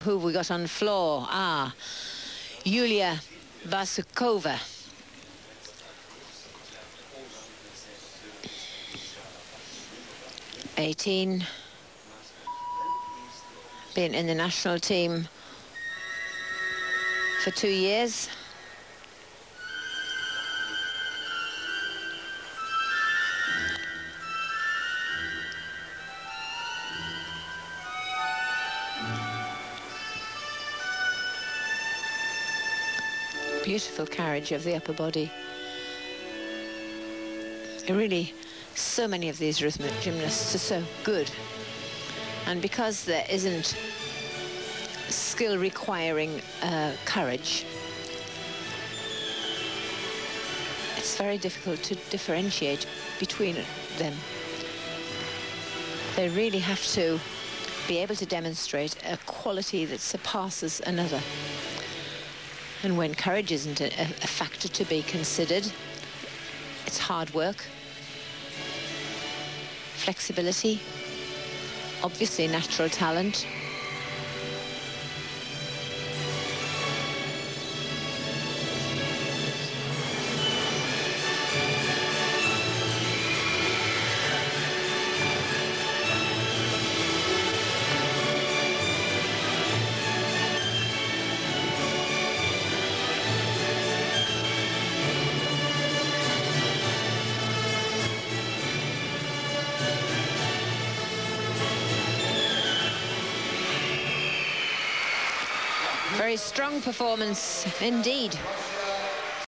who have we got on the floor? Yulia Barsukova. (18). Been in the national team for 2 years. Beautiful carriage of the upper body. Really, so many of these rhythmic gymnasts are so good. And because there isn't skill requiring courage, it's very difficult to differentiate between them. They really have to be able to demonstrate a quality that surpasses another. And when courage isn't a factor to be considered, it's hard work, flexibility, obviously natural talent. Very strong performance indeed.